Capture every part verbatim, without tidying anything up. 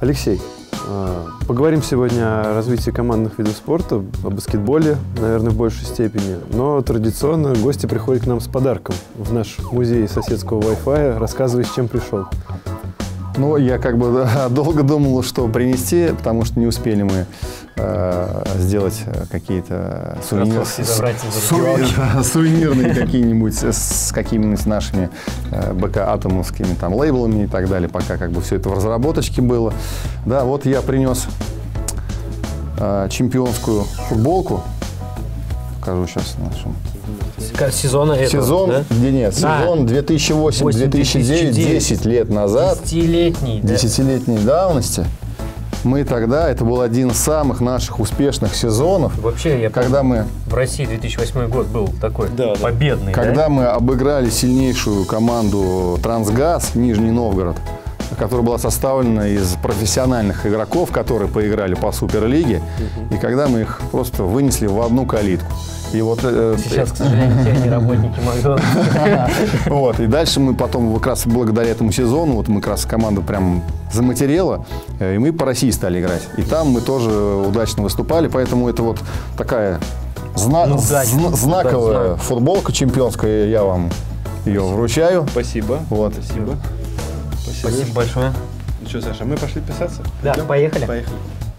Алексей, поговорим сегодня о развитии командных видов спорта, о баскетболе, наверное, в большей степени. Но традиционно гости приходят к нам с подарком в наш музей соседского Wi-Fi. Рассказывай, с чем пришел. Ну, я как бы да, долго думал, что принести, потому что не успели мы э, сделать какие-то сувенир... сувенир... сувенирные какие-нибудь с какими-нибудь нашими э, БК-атомовскими там лейблами и так далее, пока как бы все это в разработочке было. Да, вот я принес э, чемпионскую футболку. Покажу сейчас нашему. Сезона этого, сезон, да? Где нет, сезон две тысячи восемь — две тысячи девять, десять лет назад. Десятилетней, да? Десятилетней давности. Мы тогда, это был один из самых наших успешных сезонов. Вообще, я когда помню, мы, в России две тысячи восьмой год был такой да, победный. Когда да? мы обыграли сильнейшую команду «Трансгаз» Нижний Новгород, которая была составлена из профессиональных игроков, которые поиграли по Суперлиге, угу. и когда мы их просто вынесли в одну калитку. И вот, э, Сейчас, к сожалению, те не работники Макдональдса. Вот, и дальше мы потом, как раз благодаря этому сезону, вот мы как раз команда прям заматерела, и мы по России стали играть. И там мы тоже удачно выступали, поэтому это вот такая зна ну, да, зна знаковая да, футболка чемпионская, я вам ее вручаю. Спасибо. Вот. Спасибо. Спасибо. Спасибо большое. Ну что, Саша, мы пошли писаться? Да, Идем? поехали. Поехали.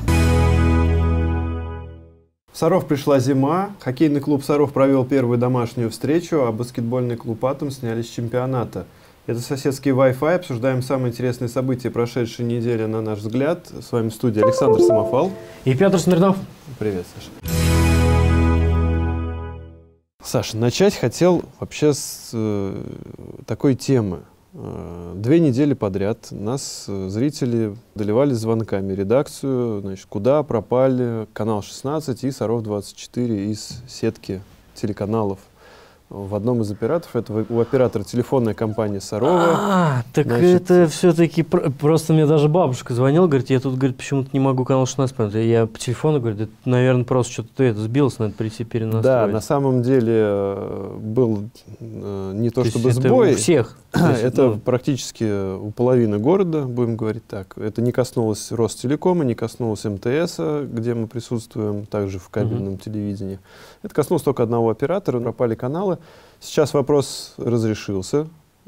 В Саров пришла зима, хоккейный клуб «Саров» провел первую домашнюю встречу, а баскетбольный клуб «Атом» снялись с чемпионата. Это соседский Wi-Fi, обсуждаем самые интересные события прошедшей недели, на наш взгляд. С вами в студии Александр Самофал. И Петр Смирнов. Привет, Саша. Саша, начать хотел вообще с э, такой темы. Две недели подряд нас зрители доливали звонками редакцию, значит, куда пропали канал шестнадцать и Саров двадцать четыре из сетки телеканалов. В одном из операторов, это у оператора телефонная компания Сарова. А, так значит, это все-таки просто мне даже бабушка звонила, говорит, я тут, говорит, почему-то не могу канал шестнадцать посмотреть. Я по телефону говорю, это, наверное, просто что-то ты это сбился, надо прийти перенастроить. Да, на самом деле был не то, то чтобы это сбой. У всех. Это ну, практически у половины города, будем говорить так. Это не коснулось Ростелекома, не коснулось МТСа, где мы присутствуем, также в кабельном uh-huh. телевидении. Это коснулось только одного оператора, пропали каналы. Сейчас вопрос разрешился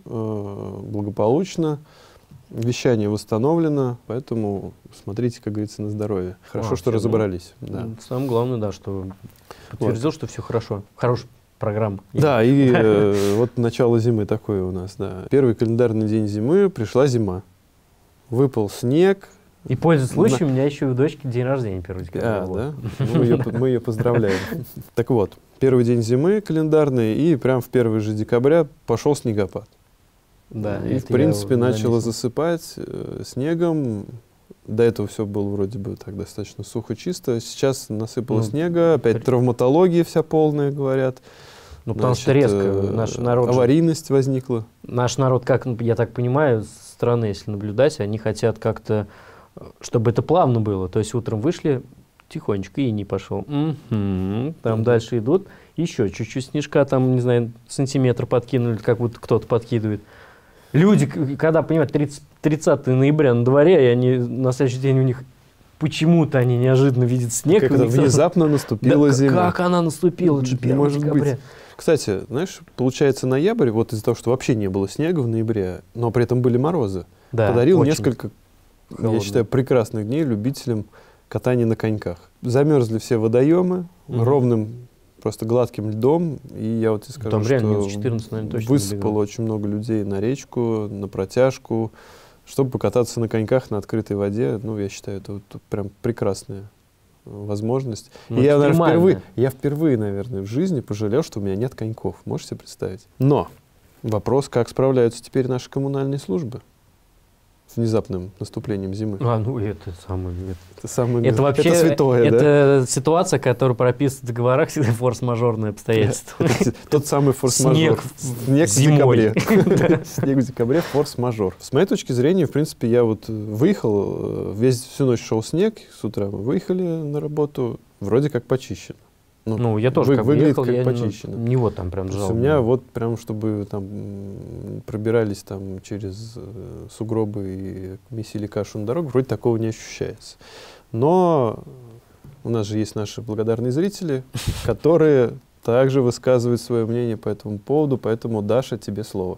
э, благополучно, вещание восстановлено, поэтому смотрите, как говорится, на здоровье. Хорошо, а, что разобрались. Да. Самое главное, да, что подтвердил, вот. что все хорошо. Хорошая программа. Да, и э, вот начало зимы такое у нас. Да. Первый календарный день зимы, пришла зима. Выпал снег. И, пользуясь случаем, на... у меня еще у дочки день рождения первый декабря. А, да? Ну, мы, ее, мы ее поздравляем. Так вот, первый день зимы календарный, и прям в первый же декабря пошел снегопад. Да, и, в принципе, начало засыпать э, снегом. До этого все было вроде бы так достаточно сухо, чисто. Сейчас насыпало ну, снега, опять при... травматология вся полная, говорят. Ну, потому Значит, что резко э, наш народ... Аварийность же... возникла. Наш народ, как я так понимаю, со стороны, если наблюдать, они хотят как-то... чтобы это плавно было. То есть утром вышли, тихонечко, и не пошел. Mm-hmm. Там mm-hmm. дальше идут, еще чуть-чуть снежка, там, не знаю, сантиметр подкинули, как будто кто-то подкидывает. Люди, когда, понимаете, тридцатого ноября на дворе, и они на следующий день у них почему-то они неожиданно видят снег. Как это внезапно наступила да, зима. Как она наступила? Это же первого декабря. Кстати, знаешь, получается, ноябрь, вот из-за того, что вообще не было снега в ноябре, но при этом были морозы, да, подарил несколько... Холодно. Я считаю, прекрасных дней любителям катания на коньках. Замерзли все водоемы mm-hmm. ровным, просто гладким льдом. И я вот тебе скажу, там что четырнадцать, наверное, точно высыпало очень много людей на речку, на протяжку, чтобы покататься на коньках на открытой воде. Ну, я считаю, это вот прям прекрасная возможность. Ну, и я, наверное, впервые, я впервые, наверное, в жизни пожалел, что у меня нет коньков. Можете себе представить? Но вопрос, как справляются теперь наши коммунальные службы с внезапным наступлением зимы. А, ну это самое... Это, самое, это вообще это святое, это да? ситуация, которая прописана в договорах, всегда форс-мажорные обстоятельства. Тот самый форс-мажор. Снег в декабре. Снег в декабре, форс-мажор. С моей точки зрения, в принципе, я вот выехал, весь, всю ночь шел снег, с утра мы выехали на работу, вроде как почищено. Ну, ну я тоже вы, как выглядит ехал, как я почищено. Не вот там прям жал. У меня вот прям, чтобы там пробирались там через э, сугробы и месили кашу на дорогу, вроде такого не ощущается. Но у нас же есть наши благодарные зрители, которые также высказывают свое мнение по этому поводу, поэтому, Даша, тебе слово.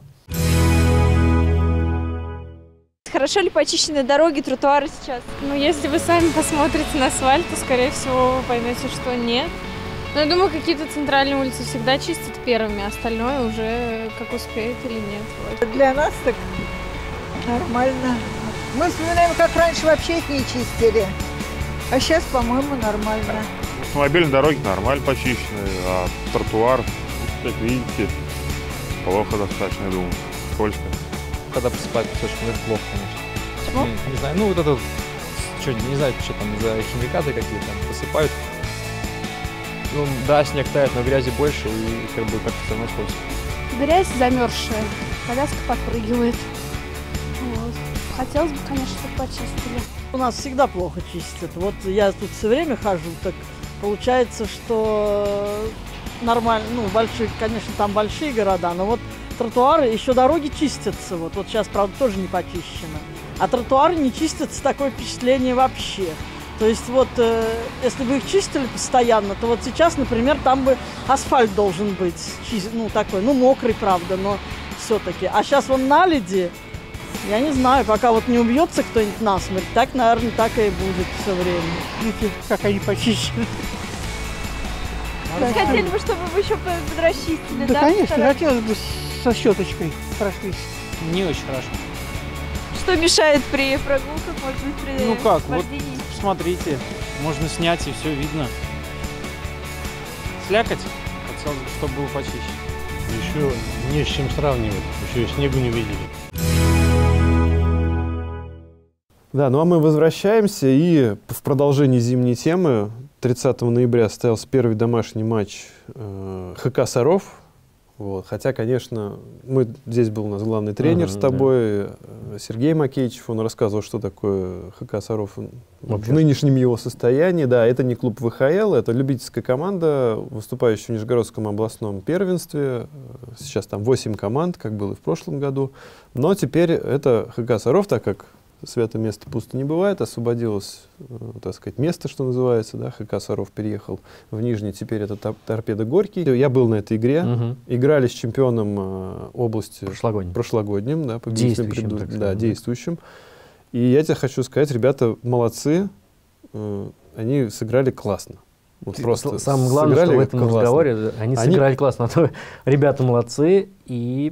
Хорошо ли почищены дороги, тротуары сейчас? Ну, если вы сами посмотрите на асфальт, то, скорее всего, вы поймете, что нет. Но я думаю, какие-то центральные улицы всегда чистят первыми, а остальное уже как успеют или нет. Для нас так нормально. Мы вспоминаем, как раньше вообще их не чистили. А сейчас, по-моему, нормально. Автомобильные дороги нормально почищены, а тротуар, как видите, плохо достаточно, я думаю, скользко. Когда посыпают песочком, это плохо, конечно. Почему? Не, не знаю, ну вот это, что, не знаю, что там за химикаты какие-то там посыпают. Ну да, снег тает, но грязи больше и как бы как-то все равно скользко. Грязь замерзшая, коляска подпрыгивает. Вот. Хотелось бы, конечно, чтобы почистили. У нас всегда плохо чистят. Вот я тут все время хожу, так получается, что нормально, ну, большие, конечно, там большие города, но вот тротуары, еще дороги чистятся. Вот, вот сейчас, правда, тоже не почищено. А тротуары не чистятся, такое впечатление вообще. То есть вот, э, если бы их чистили постоянно, то вот сейчас, например, там бы асфальт должен быть, чист, ну, такой, ну, мокрый, правда, но все-таки. А сейчас вон наледи, я не знаю, пока вот не убьется кто-нибудь насмерть, так, наверное, так и будет все время. Видите, как они почищены. Да. Хотели бы, чтобы вы еще подрасчистили, да? Да, конечно, хотелось бы со щеточкой прошлись. Не очень хорошо. Что мешает при прогулках, может быть, при Ну как, вождении? вот смотрите, можно снять и все видно. Слякоть, хотелось бы, чтобы было почище. Еще не с чем сравнивать, еще и снегу не видели. Да, ну а мы возвращаемся, и в продолжении зимней темы тридцатого ноября состоялся первый домашний матч э, ХК «Саров». Вот. Хотя, конечно, мы, здесь был у нас главный тренер uh-huh, с тобой, да. Сергей Макеичев, он рассказывал, что такое ХК «Саров» в нынешнем его состоянии. Да, это не клуб ВХЛ, это любительская команда, выступающая в Нижегородском областном первенстве. Сейчас там восемь команд, как было и в прошлом году. Но теперь это ХК «Саров», так как свято место пусто не бывает, освободилось, так сказать, место, что называется, да, ХК «Саров» переехал в Нижний, теперь это «Торпедо Горький». Я был на этой игре, угу. Играли с чемпионом э, области прошлогодним, прошлогодним да, действующим, преду... да, действующим. И я тебе хочу сказать, ребята молодцы, э, они сыграли классно. Вот просто самое главное, что в этом классно. разговоре они, они сыграли классно. А то ребята молодцы, и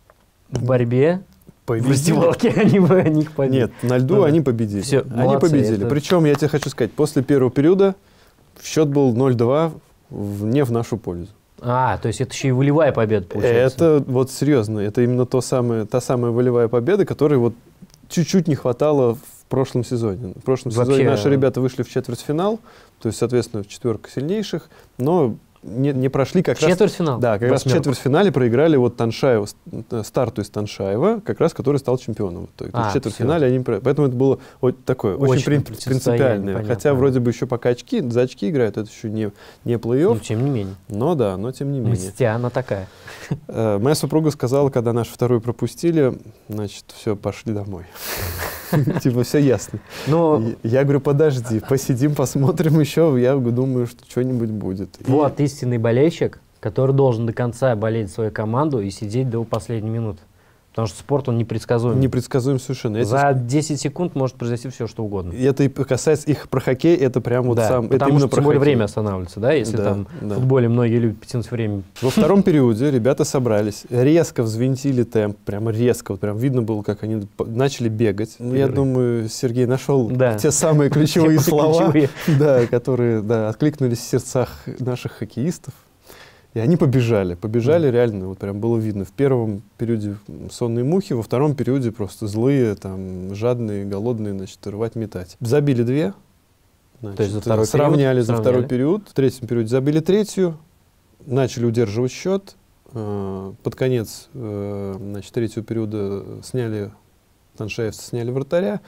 в борьбе победили. В раздевалке они, они их победили. Нет, на льду да. они победили. Все, они молодцы, победили. это... Причем, я тебе хочу сказать, после первого периода счет был ноль-два в, не в нашу пользу. А, то есть это еще и волевая победа, получается? Это вот серьезно, это именно то самое, та самая волевая победа, которой вот чуть-чуть не хватало в прошлом сезоне. В прошлом Вообще... сезоне наши ребята вышли в четвертьфинал, то есть, соответственно, в четверку сильнейших, но не, не прошли как раз... Четвертьфинал? Да, как раз в четвертьфинале проиграли вот Таншаева, старту из Таншаева, как раз который стал чемпионом. То есть а, в четвертьфинале они... Поэтому это было вот такое, очень, очень принципиальное. Понятно. Хотя вроде бы еще пока очки, за очки играют, это еще не, не плей-офф. Но тем не менее. Но да, но тем не менее. Мстя она такая. Моя супруга сказала, когда наш второй пропустили, значит, все, пошли домой. Типа, все ясно. Но... Я говорю, подожди, посидим, посмотрим еще. Я думаю, что что-нибудь будет. Вот истинный болельщик, который должен до конца болеть свою команду и сидеть до последней минуты. Потому что спорт, он непредсказуем. Непредсказуем совершенно. За десять секунд может произойти все, что угодно. И это и касается их про хоккей, это прям вот да, сам... Потому это что тем более время останавливается, да? Если да, там да. в футболе многие любят потянуть время. Во втором периоде ребята собрались, резко взвинтили темп, прям резко, вот прям видно было, как они начали бегать. Ну, я думаю, Сергей нашел да. те самые ключевые слова, да, которые да, откликнулись в сердцах наших хоккеистов. И они побежали, побежали mm. реально, вот прям было видно. В первом периоде сонные мухи, во втором периоде просто злые, там, жадные, голодные, значит, рвать, метать. Забили две, значит, то есть за второй сравняли период, за сравняли. второй период. В третьем периоде забили третью, начали удерживать счет. Под конец, значит, третьего периода сняли, таншаевцы сняли вратаря.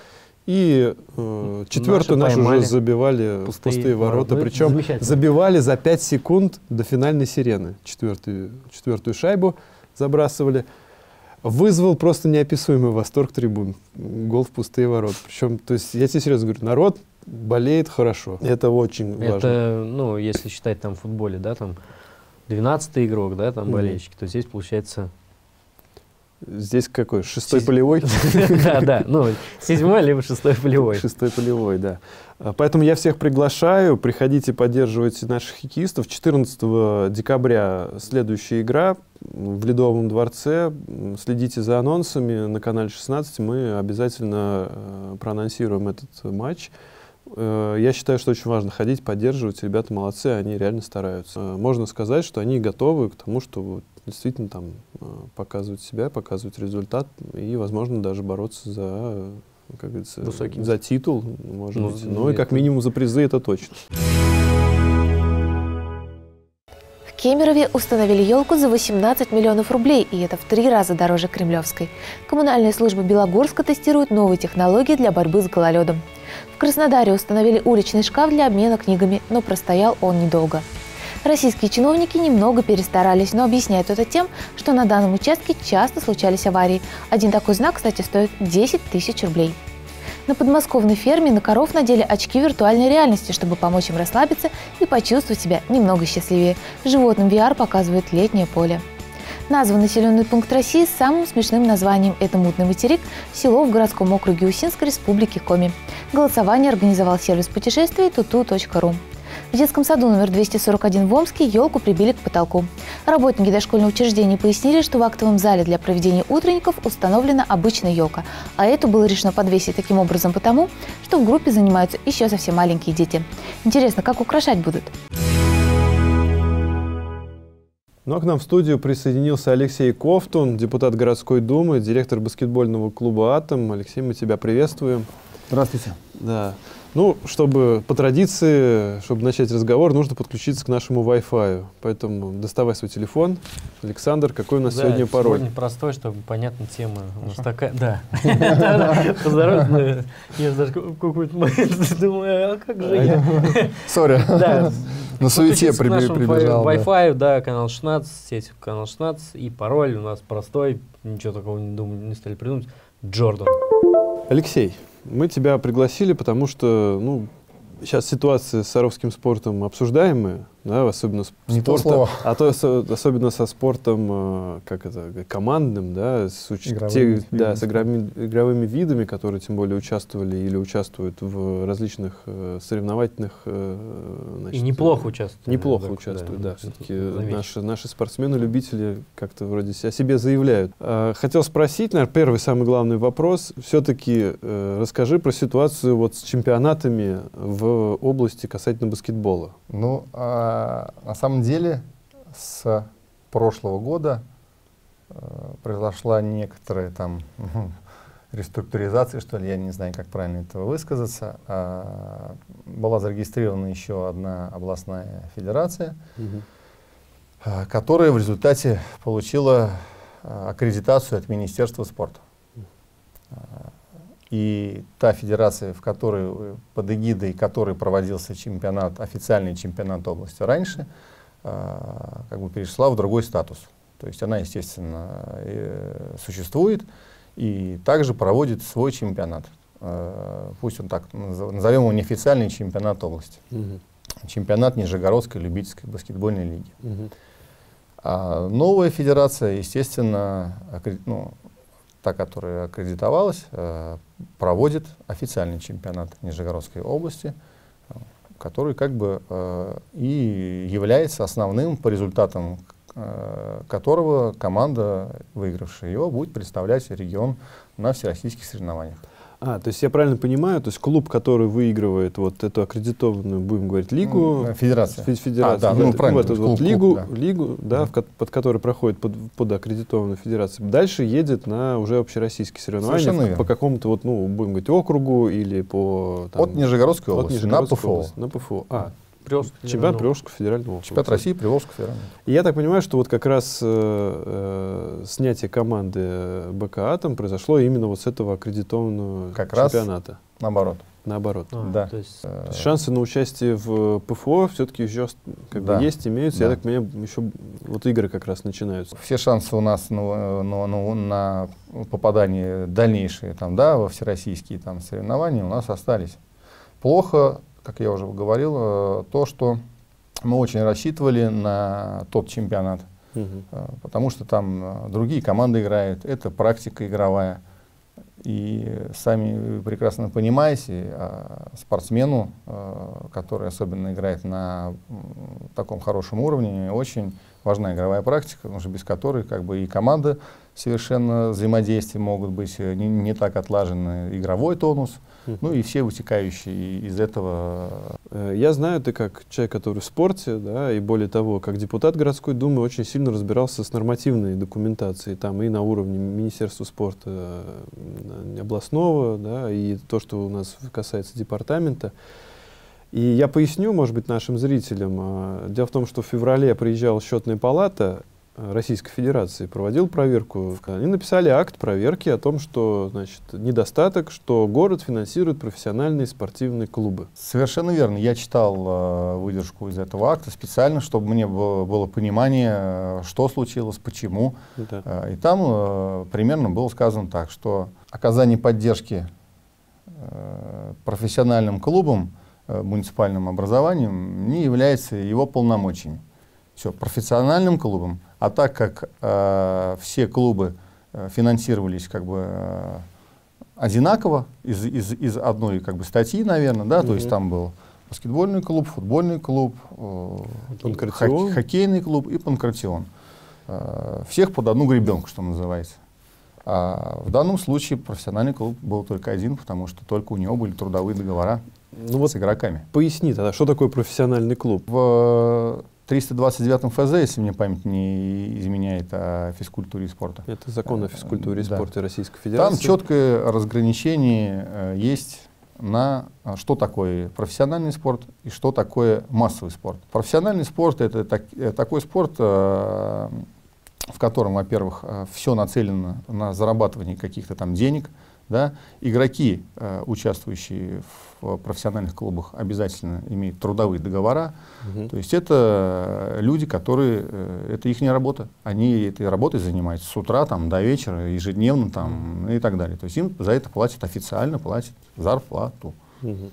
И э, четвертую нашу уже забивали пустые, пустые ворота. ворота. Причем забивали за пять секунд до финальной сирены. Четвертую, четвертую шайбу забрасывали. Вызвал просто неописуемый восторг трибун. Гол в пустые ворота. Причем, то есть, я тебе серьезно говорю, народ болеет хорошо. Это очень важно. Это, ну, если считать там в футболе, да, там двенадцатый игрок, да, там mm-hmm. болельщики, то здесь получается... Здесь какой? Шестой полевой? Да, да, ну, седьмой либо шестой полевой. Шестой полевой, да. Поэтому я всех приглашаю, приходите поддерживать наших хоккеистов. четырнадцатого декабря следующая игра в Ледовом дворце. Следите за анонсами на канале шестнадцать. Мы обязательно проанонсируем этот матч. Я считаю, что очень важно ходить, поддерживать. Ребята молодцы, они реально стараются. Можно сказать, что они готовы к тому, что действительно там показывать себя, показывать результат и, возможно, даже бороться за, как говорится, за титул, может ну, быть. Ну и как минимум за призы, это точно. В Кемерове установили елку за восемнадцать миллионов рублей, и это в три раза дороже Кремлевской. Коммунальная служба Белогорска тестирует новые технологии для борьбы с гололедом. В Краснодаре установили уличный шкаф для обмена книгами, но простоял он недолго. Российские чиновники немного перестарались, но объясняют это тем, что на данном участке часто случались аварии. Один такой знак, кстати, стоит десять тысяч рублей. На подмосковной ферме на коров надели очки виртуальной реальности, чтобы помочь им расслабиться и почувствовать себя немного счастливее. Животным ви ар показывает летнее поле. Назван населенный пункт России с самым смешным названием – это Мутный материк, село в городском округе Усинской республики Коми. Голосование организовал сервис путешествий туту точка ру. В детском саду номер двести сорок один в Омске елку прибили к потолку. Работники дошкольного учреждения пояснили, что в актовом зале для проведения утренников установлена обычная елка, а эту было решено подвесить таким образом потому, что в группе занимаются еще совсем маленькие дети. Интересно, как украшать будут? Ну а к нам в студию присоединился Алексей Ковтун, депутат городской думы, директор баскетбольного клуба «Атом». Алексей, мы тебя приветствуем. Здравствуйте. Да. Ну, чтобы по традиции, чтобы начать разговор, нужно подключиться к нашему Wi-Fi. Поэтому доставай свой телефон. Александр, какой у нас да, сегодня пароль? Сегодня простой, чтобы понятна тема. У нас такая, да. Поздороваться, я даже какой-то момент думаю, а как же я? Сори. На суете прибежал. Wi-Fi, да, канал шестнадцать, сеть канал шестнадцать, и пароль у нас простой, ничего такого не думаю, не стали придумать. Джордан. Алексей, мы тебя пригласили, потому что, ну, сейчас ситуация с саровским спортом обсуждаемая, да, особенно с Не спортом, то слово. а то особенно со спортом, как это, командным, да, с, уч те, да, с игровыми, игровыми видами, которые тем более участвовали или участвуют в различных э, соревновательных. Э, значит, И неплохо участвуют. Неплохо так, участвуют, да. да Все-таки наши, наши спортсмены-любители как-то вроде о себе заявляют. А, хотел спросить, наверное, первый самый главный вопрос. Все-таки э, расскажи про ситуацию вот с чемпионатами в области касательно баскетбола. Ну, а на самом деле, с прошлого года э, произошла некоторая там реструктуризация, что ли, я не знаю, как правильно этого высказаться. А, была зарегистрирована еще одна областная федерация, угу. а, которая в результате получила а, аккредитацию от Министерства спорта. А, И та федерация, в которой, под эгидой которой проводился чемпионат, официальный чемпионат области раньше, э, как бы перешла в другой статус. То есть она, естественно, э, существует и также проводит свой чемпионат. Э, пусть он так, назовем его неофициальный чемпионат области. Угу. Чемпионат Нижегородской любительской баскетбольной лиги. Угу. А новая федерация, естественно, ну, та, которая аккредитовалась, э, проводит официальный чемпионат Нижегородской области, э, который как бы э, и является основным, по результатам э, которого команда, выигравшая его, будет представлять регион на всероссийских соревнованиях. А, то есть я правильно понимаю, то есть клуб, который выигрывает вот эту аккредитованную, будем говорить, лигу, федерация, федерация, а, да, ну, ну, правильно, вот, клуб, вот, лигу, клуб, да. лигу, да, mm-hmm. в, под которой проходит под, под аккредитованную федерацию, дальше едет на уже общероссийские соревнования по какому-то вот, ну, будем говорить, округу или по там, от Нижегородской области, от Нижегородской на ПФО, области, на ПФО. А, чемпионат Приволжского федерального округа. Чемпионат России Приволжского федерального округа. И я так понимаю, что вот как раз э, э, снятие команды БК «Атом» произошло именно вот с этого аккредитованного как чемпионата. Раз, Наоборот. Наоборот. А, да. То есть, То есть шансы на участие в ПФО все-таки еще как да. бы есть, имеются. Да. Я так понимаю, еще вот игры как раз начинаются. Все шансы у нас на, на, на, на попадание дальнейшие там, да, во всероссийские там, соревнования у нас остались. Плохо, как я уже говорил, то, что мы очень рассчитывали на тот чемпионат, угу. потому что там другие команды играют, это практика игровая. И сами прекрасно понимаете, спортсмену, который особенно играет на таком хорошем уровне, очень важна игровая практика, потому что без которой как бы и команды совершенно взаимодействия могут быть не, не так отлажены, игровой тонус, uh-huh. ну и все вытекающие из этого. Я знаю, ты как человек, который в спорте, да, и более того, как депутат городской думы очень сильно разбирался с нормативной документацией, там и на уровне Министерства спорта областного, да, и то, что у нас касается департамента. И я поясню, может быть, нашим зрителям. Дело в том, что в феврале приезжала счетная палата Российской Федерации, проводил проверку. Они написали акт проверки о том, что, значит, недостаток, что город финансирует профессиональные спортивные клубы. Совершенно верно. Я читал э, выдержку из этого акта специально, чтобы мне было, было понимание, что случилось, почему. Да. Э, и там э, примерно было сказано так, что оказание поддержки э, профессиональным клубам, э, муниципальным образованием не является его полномочиями. Все, профессиональным клубам. А так как э, все клубы э, финансировались как бы э, одинаково, из, из, из одной как бы статьи, наверное, да, mm-hmm. то есть там был баскетбольный клуб, футбольный клуб, э, хок, хоккейный клуб и панкратион. Э, всех под одну гребенку, что называется. А в данном случае профессиональный клуб был только один, потому что только у него были трудовые договора ну с вот игроками. Поясни тогда, что такое профессиональный клуб? В триста двадцать девятом эф зэ, если мне память не изменяет, о физкультуре и спорте. Это закон о физкультуре и да. спорте Российской Федерации. Там четкое разграничение э, есть на что такое профессиональный спорт и что такое массовый спорт. Профессиональный спорт — это так, такой спорт, э, в котором, во-первых, э, все нацелено на зарабатывание каких-то там денег. Да? Игроки, э, участвующие в профессиональных клубах, обязательно имеют трудовые договора. Угу. То есть это люди, которые, э, это их работа. Они этой работой занимаются с утра там, до вечера, ежедневно там, и так далее. То есть им за это платят официально, платят зарплату. Угу.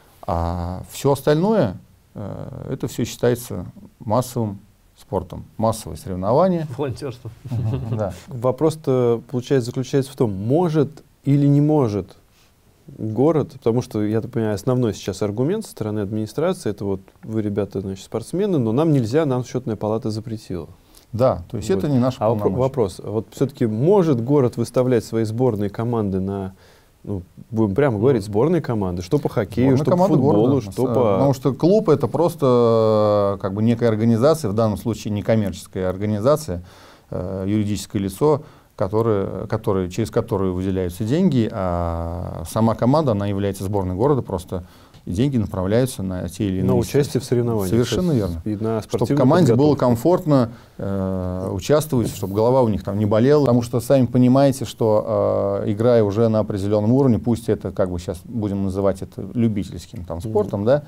А все остальное, э, это все считается массовым спортом, массовые соревнования. Волонтерство. Да. Вопрос-то, получается, заключается в том, может или не может город, потому что, я так понимаю, основной сейчас аргумент со стороны администрации, это вот вы, ребята, значит, спортсмены, но нам нельзя, нам счетная палата запретила. Да, то есть вот. Это не наш А вопрос, вот все-таки может город выставлять свои сборные команды на, ну, будем прямо говорить, сборные команды, что по хоккею, сборная что по футболу, города, что по... Потому что клуб — это просто как бы некая организация, в данном случае некоммерческая организация, э, юридическое лицо, Которые, которые, через которую выделяются деньги, а сама команда, она является сборной города, просто и деньги направляются на те или иные... На участие в соревнованиях. Совершенно верно. И на чтобы команде было комфортно э, участвовать, чтобы голова у них там не болела. Потому что, сами понимаете, что э, играя уже на определенном уровне, пусть это, как бы сейчас будем называть это любительским там, спортом, mm-hmm. да,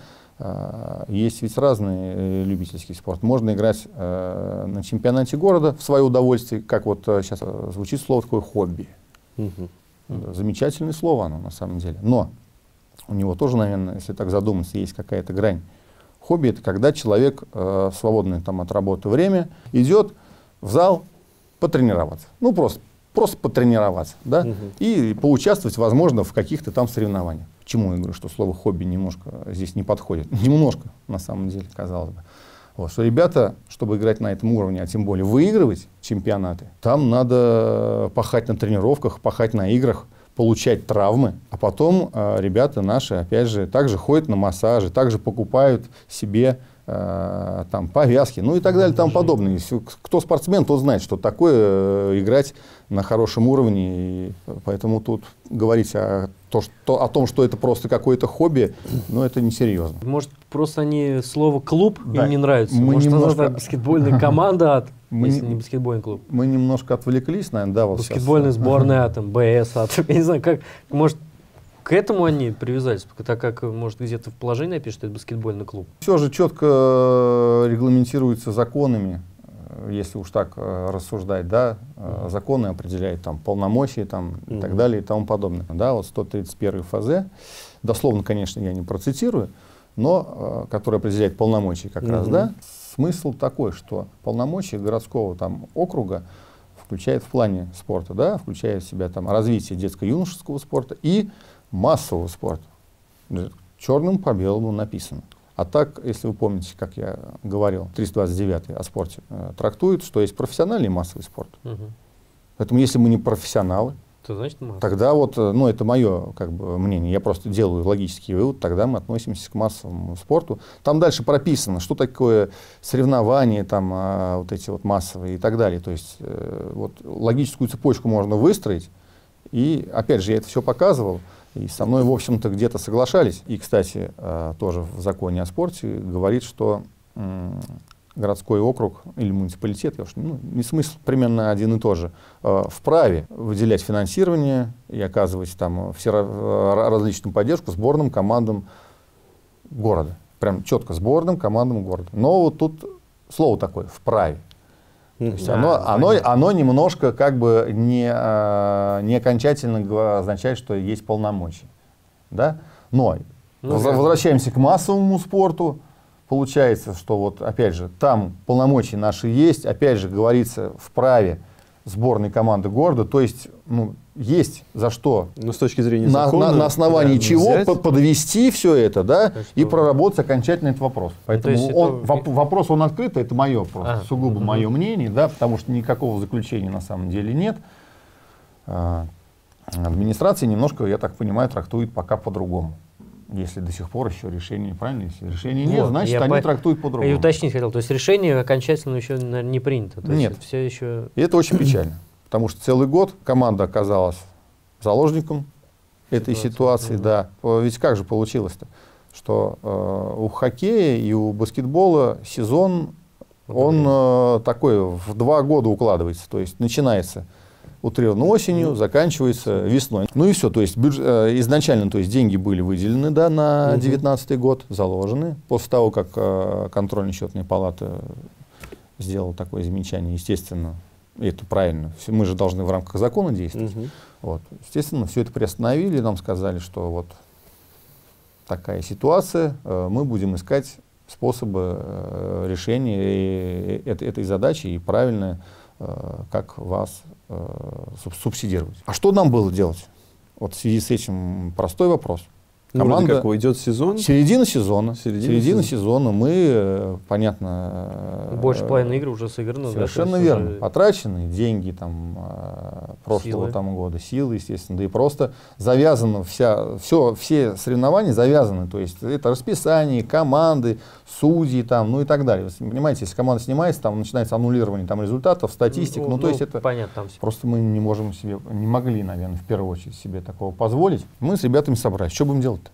есть ведь разный э, любительский спорт. Можно играть э, на чемпионате города в свое удовольствие, как вот э, сейчас звучит слово такое хобби. Uh-huh. Uh-huh. Замечательное слово оно на самом деле. Но у него тоже, наверное, если так задуматься, есть какая-то грань. Хобби — это когда человек э, в свободное там, от работы время идет в зал потренироваться. Ну просто, просто потренироваться. Да? Uh-huh. И поучаствовать, возможно, в каких-то там соревнованиях. Почему я говорю, что слово хобби немножко здесь не подходит? Немножко, на самом деле, казалось бы. Вот, что ребята, чтобы играть на этом уровне, а тем более выигрывать чемпионаты, там надо пахать на тренировках, пахать на играх, получать травмы. А потом э, ребята наши, опять же, также ходят на массажи, также покупают себе э, там, повязки, ну и так далее, и тому подобное. Если кто спортсмен, тот знает, что такое э, играть на хорошем уровне. И поэтому тут говорить о, то, что, о том, что это просто какое-то хобби, ну это несерьезно. Может, просто они слово «клуб» да. им не нравится? Мы Может, немножко... это баскетбольная команда, мы если не баскетбольный клуб? Мы немножко отвлеклись, наверное, да, вот баскетбольная сейчас. сборная, там, БС, я не знаю, как, может, к этому они привязались, так как, может, где-то в положении напишут, что это баскетбольный клуб? Все же четко регламентируется законами, если уж так рассуждать, да, mm-hmm. законы определяют там полномочия там, mm-hmm. и так далее и тому подобное. Да, вот сто тридцать первый эф зэ, дословно, конечно, я не процитирую, но который определяет полномочия как mm-hmm. раз, да, смысл такой, что полномочия городского там округа включает в плане спорта, да, включает в себя там развитие детско-юношеского спорта и массового спорта. Черным по белому написано. А так, если вы помните, как я говорил, триста двадцать девятый о спорте э, трактует, что есть профессиональный и массовый спорт. Угу. Поэтому если мы не профессионалы, то значит массовый. Тогда вот, ну это мое как бы мнение, я просто делаю логический вывод, тогда мы относимся к массовому спорту. Там дальше прописано, что такое соревнования, там а, вот эти вот массовые и так далее. То есть э, вот логическую цепочку можно выстроить. И опять же, я это все показывал. И со мной, в общем-то, где-то соглашались. И, кстати, э, тоже в законе о спорте говорит, что э, городской округ или муниципалитет, я уж, ну, не смысл, примерно один и тот же, э, вправе выделять финансирование и оказывать там все э, различную поддержку сборным командам города. Прям четко сборным командам города. Но вот тут слово такое, вправе. То есть да, оно, оно, оно немножко как бы не, не окончательно означает, что есть полномочия. Да? Но ну, возвращаемся к массовому спорту. Получается, что вот опять же там полномочия наши есть. Опять же говорится вправе сборной команды города. То есть ну, есть за что. Но с точки зрения на, закона, на, на основании да, чего взять. подвести все это, да, и проработать окончательно этот вопрос. Поэтому он, это... воп вопрос он открытый, это мое просто, а, сугубо угу. мое мнение, да, потому что никакого заключения на самом деле нет. А, администрация немножко, я так понимаю, трактует пока по-другому. Если до сих пор еще решение неправильно, если решения нет, вот, значит они по... трактуют по-другому. Я уточнить хотел, то есть решение окончательно еще, наверное, не принято. То нет. Есть все еще... И это очень печально, потому что целый год команда оказалась заложником этой ситуации, угу. да. Ведь как же получилось-то, что э, у хоккея и у баскетбола сезон, он э, такой в два года укладывается, то есть начинается утрированно осенью, заканчивается весной. Ну и все, то есть бюджет, э, изначально то есть деньги были выделены да, на девятнадцатый год, заложены. После того, как э, контрольно-счетная палата сделала такое замечание, естественно, и это правильно, мы же должны в рамках закона действовать. Угу. Вот. Естественно, все это приостановили, нам сказали, что вот такая ситуация, э, мы будем искать способы э, решения этой, этой задачи и правильно, э, как вас э, субсидировать. А что нам было делать? Вот в связи с этим простой вопрос. Команда, ну, как идет сезон? Середина сезона. Середина, Середина сезона. Мы, понятно... Больше половины игр уже сыграно. Совершенно да, верно. уже... Потрачены деньги там, прошлого силы. Там года, силы, естественно. Да и просто завязано вся, все, все соревнования завязаны. То есть это расписание, команды, судьи там, ну и так далее. Вы понимаете, если команда снимается, там начинается аннулирование там, результатов, статистик. Ну, ну, то ну, есть это понятно, там все. Просто мы не можем себе, не могли, наверное, в первую очередь себе такого позволить. Мы с ребятами собрались. Что будем делать-то?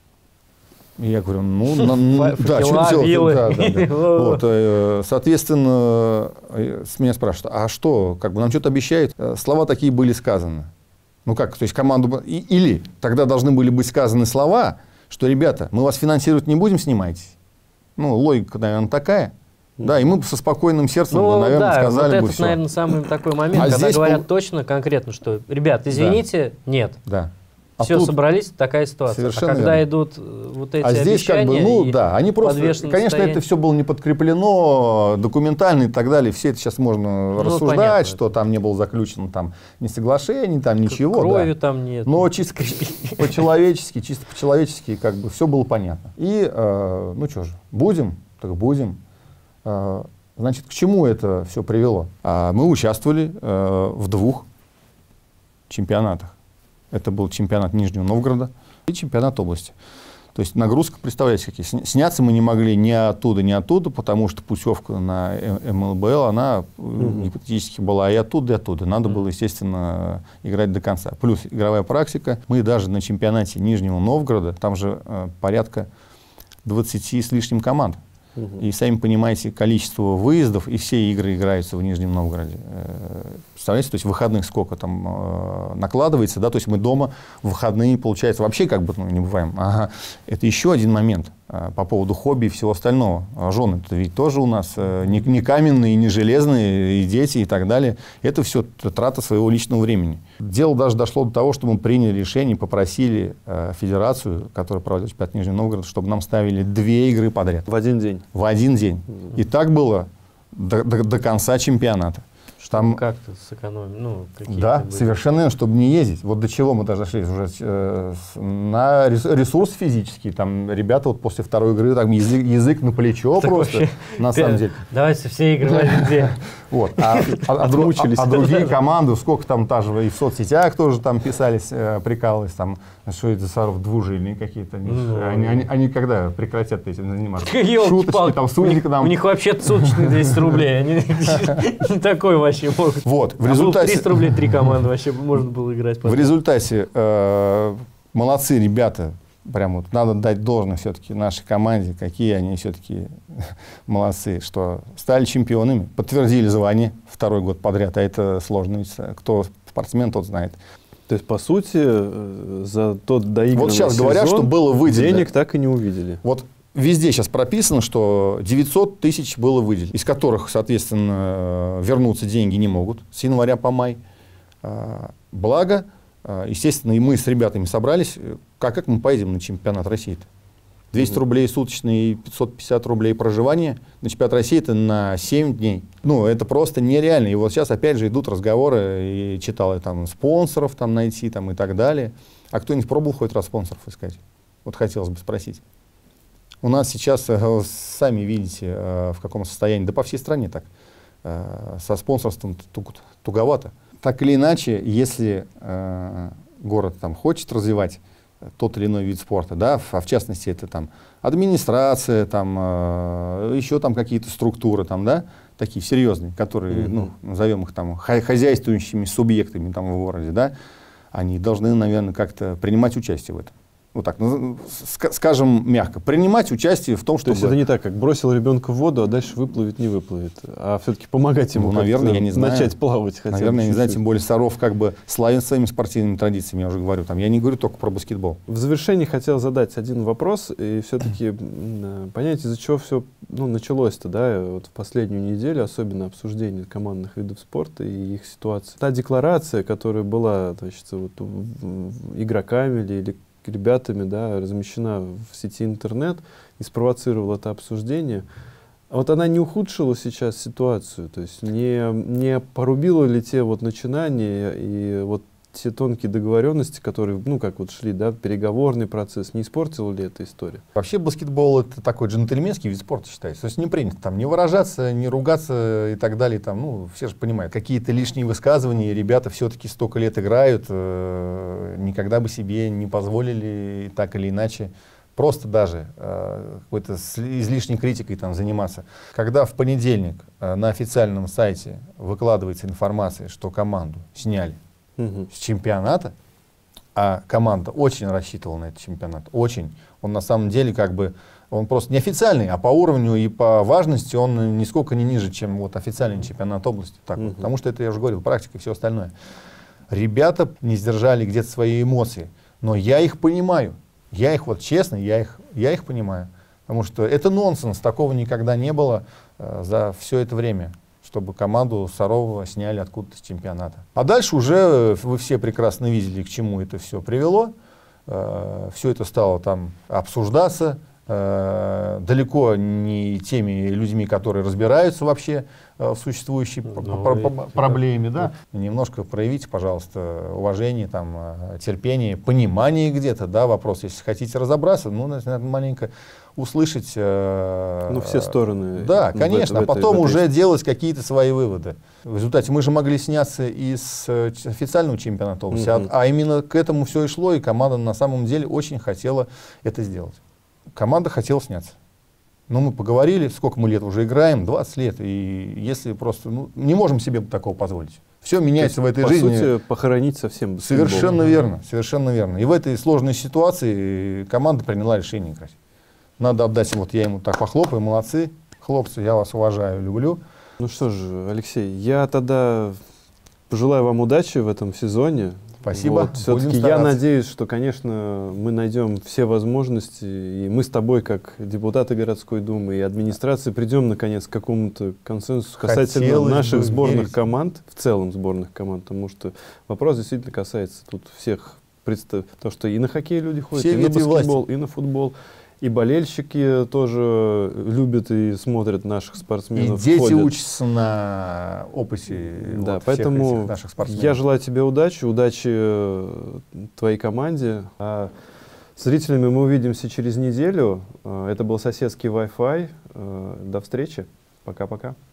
И я говорю, ну, на, на, да, что делать? Да, да, да. Вот, э, соответственно, э, с меня спрашивают, а что, как бы нам что-то обещают? Э, слова такие были сказаны. Ну как, то есть команду... И, или тогда должны были быть сказаны слова, что, ребята, мы вас финансировать не будем, снимайтесь. Ну, логика, наверное, такая. Да, и мы со спокойным сердцем, ну, наверное, да, сказали вот бы это, все. наверное, самый такой момент, а когда говорят пол... точно, конкретно, что, ребят, извините, да. нет. Да. Все, а собрались, такая ситуация. Совершенно а когда верно. Идут вот эти а здесь как бы, ну да, они просто, конечно, состояние. Это все было не подкреплено документально и так далее. Все это сейчас можно ну, рассуждать, понятно, что это. Там не было заключено там ни соглашений, там ничего. Крови да. там нет. Но чисто по-человечески, чисто по-человечески как бы все было понятно. И, э, ну что же, будем, так будем. Э, значит, к чему это все привело? А мы участвовали э, в двух чемпионатах. Это был чемпионат Нижнего Новгорода и чемпионат области. То есть нагрузка, представляете, какие. Сняться мы не могли ни оттуда, ни оттуда, потому что путевка на эм эл бэ эл, она mm-hmm. гипотетически была и оттуда, и оттуда. Надо mm-hmm. было, естественно, играть до конца. Плюс игровая практика. Мы даже на чемпионате Нижнего Новгорода, там же э, порядка двадцати с лишним команд. Угу. И сами понимаете, количество выездов, и все игры играются в Нижнем Новгороде. Представляете, то есть выходных сколько там э, накладывается, да, то есть мы дома в выходные, получается, вообще как бы ну, не бываем. Ага. Это еще один момент э, по поводу хобби и всего остального. Жены-то ведь тоже у нас э, не, не каменные, не железные, и дети и так далее. Это все трата своего личного времени. Дело даже дошло до того, что мы приняли решение, попросили э, федерацию, которая проводит чемпионат Нижнего Новгорода, чтобы нам ставили две игры подряд. В один день? В один день. Mm-hmm. И так было до, до, до конца чемпионата. Там как-то сэкономим, ну, да, были. Совершенно верно, чтобы не ездить. Вот до чего мы даже дошли уже э, на ресурс физический. Там ребята вот после второй игры там язык, язык на плечо так просто, вообще, на самом деле. Давайте все игры в один день. Вот. А, а, а, а, а другие команды, сколько там та же и в соцсетях тоже там писались, э, прикалывались, там, что это Саров двужильные какие-то. Они, ну, они, они, они когда прекратят этим заниматься? Шуточки, там, судики там. У них вообще суточные двести рублей. Они не такой вообще могут. Вот, в результате... триста рублей три команды вообще можно было играть. В результате э, молодцы ребята, прям вот надо дать должное все-таки нашей команде, какие они все-таки молодцы, что стали чемпионами, подтвердили звание второй год подряд, а это сложно, ведь кто спортсмен, тот знает. То есть, по сути, за тот доигранный вот сейчас сезон говорят, что было выделено. Денег так и не увидели. Вот везде сейчас прописано, что девятьсот тысяч было выделено, из которых, соответственно, вернуться деньги не могут с января по май. Благо, естественно, и мы с ребятами собрались, как, как мы поедем на чемпионат России-то? двести рублей суточные и пятьсот пятьдесят рублей проживание на чемпионат России это на семь дней. Ну, это просто нереально. И вот сейчас опять же идут разговоры, и читал я там спонсоров там найти там, и так далее. А кто-нибудь пробовал хоть раз спонсоров искать? Вот хотелось бы спросить. У нас сейчас, сами видите, в каком состоянии, да по всей стране так, со спонсорством туговато. Так или иначе, если город там хочет развивать тот или иной вид спорта, да, а в частности это там администрация, там э, еще там какие-то структуры, там, да, такие серьезные, которые, mm-hmm. ну, назовем их там хозяйствующими субъектами там в городе, да, они должны, наверное, как-то принимать участие в этом. Вот так, ну, скажем мягко, принимать участие в том, чтобы... То есть это не так, как бросил ребенка в воду, а дальше выплывет, не выплывет, а все-таки помогать ему, ну, наверное, я не знаю. Начать плавать хотя бы. Наверное, я не знаю, тем более Саров как бы славен своими спортивными традициями, я уже говорю. Там, я не говорю только про баскетбол. В завершении хотел задать один вопрос, и все-таки понять, из-за чего все ну, началось-то, да, вот в последнюю неделю, особенно обсуждение командных видов спорта и их ситуации. Та декларация, которая была, значит, вот, игроками или, или ребятами, да, размещена в сети интернет и спровоцировала это обсуждение. А вот она не ухудшила сейчас ситуацию, то есть не, не порубила ли те вот начинания и вот те тонкие договоренности, которые, ну, как вот шли, да, переговорный процесс, не испортила ли эта история? Вообще баскетбол это такой джентльменский вид спорта считается. То есть не принято там не выражаться, не ругаться и так далее. Там, ну, все же понимают, какие-то лишние высказывания, ребята все-таки столько лет играют, э, никогда бы себе не позволили так или иначе просто даже э, какой-то излишней критикой там заниматься. Когда в понедельник э, на официальном сайте выкладывается информация, что команду сняли с чемпионата, а команда очень рассчитывала на этот чемпионат, очень. Он на самом деле как бы, он просто неофициальный, а по уровню и по важности он нисколько не ниже, чем вот официальный чемпионат области. Так, uh-huh. вот, потому что это, я уже говорил, практика и все остальное. Ребята не сдержали где-то свои эмоции, но я их понимаю. Я их, вот честно, я их, я их понимаю. Потому что это нонсенс, такого никогда не было э, за все это время, чтобы команду Сарова сняли откуда-то с чемпионата. А дальше уже вы все прекрасно видели, к чему это все привело. Э, все это стало там обсуждаться, э, далеко не теми людьми, которые разбираются вообще э, в существующей ну, про про проблеме. Да? Да. Немножко проявите, пожалуйста, уважение, там, терпение, понимание где-то, да, вопрос. Если хотите разобраться, ну, надо маленько услышать... Э, ну, все стороны. Да, конечно, в, в, а потом в уже делать какие-то свои выводы. В результате мы же могли сняться из э, официального чемпионата области, uh-huh. а, а именно к этому все и шло, и команда на самом деле очень хотела это сделать. Команда хотела сняться. Но мы поговорили, сколько мы лет уже играем, двадцать лет, и если просто, ну, не можем себе такого позволить. Все меняется в этой по жизни. По сути, похоронить совсем баскетбол. Совершенно верно, совершенно верно. И в этой сложной ситуации команда приняла решение играть. Надо отдать ему, вот я ему так похлопаю, молодцы, хлопцы, я вас уважаю, люблю. Ну что же, Алексей, я тогда пожелаю вам удачи в этом сезоне. Спасибо. Вот, все-таки я надеюсь, что, конечно, мы найдем все возможности, и мы с тобой, как депутаты городской думы и администрации, придем, наконец, к какому-то консенсусу касательно Хотелось наших бы сборных верить. команд, в целом сборных команд, потому что вопрос действительно касается тут всех, представ... то, что и на хоккей люди ходят, Все и на ветви баскетбол, власти. и на футбол. И болельщики тоже любят и смотрят наших спортсменов. И дети ходят. учатся на опыте Да, вот поэтому всех этих наших спортсменов. я желаю тебе удачи, удачи твоей команде. А с зрителями мы увидимся через неделю. Это был соседский Wi-Fi. До встречи. Пока-пока.